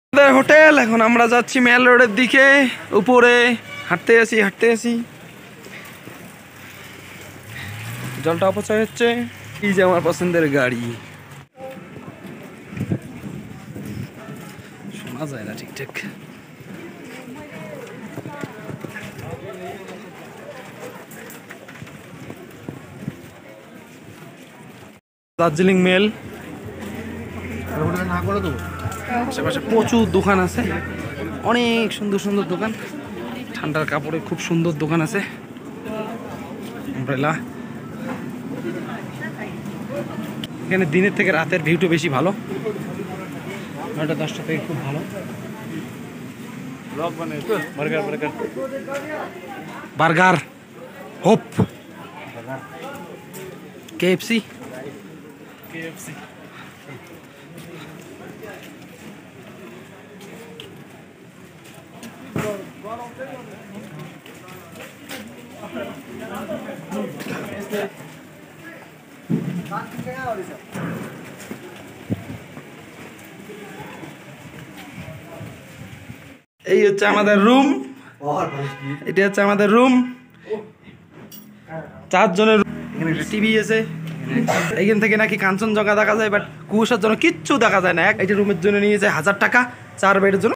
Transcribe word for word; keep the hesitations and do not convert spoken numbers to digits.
Hotel. এখন আমরা যাচ্ছি মেল রোডের দিকে, উপরে হাঁটতে আসি হাঁটতে আসি জলটা অপচয় হচ্ছে। এই যে আমার পছন্দের গাড়ি, শোনা যায় না ঠিকঠাক। দার্জিলিং মেল, আশেপাশে প্রচুর দোকান আছে, অনেক সুন্দর সুন্দর দোকান। ঠান্ডার কাপড়ে খুব সুন্দর দোকান আছে। আমব্রেলা, এখানে দিনের থেকে রাতের ভিউটা বেশি ভালো। নয়টা দশটা থেকে খুব ভালো। Burger burger burger hope, KFC KFC এই হচ্ছে আমাদের রুম, এটা হচ্ছে আমাদের রুম, চারজনের। এখানে একটা টিভি আছে, এইখান থেকে নাকি কাঞ্চনজঙ্ঘা দেখা যায়, বাট কুয়াশার জন্য কিচ্ছু দেখা যায় না। এইটা রুমের জন্য নিয়েছে হাজার টাকা, চার বেডের জন্য